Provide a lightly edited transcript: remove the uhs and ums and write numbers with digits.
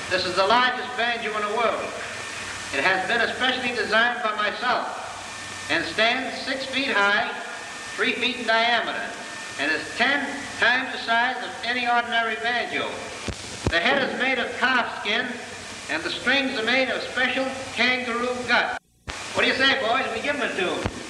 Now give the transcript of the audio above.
This is the largest banjo in the world. It has been especially designed by myself and stands 6 feet high, 3 feet in diameter, and is 10 times the size of any ordinary banjo. The head is made of calf skin, and the strings are made of special kangaroo gut. What do you say, boys? We give them a tune.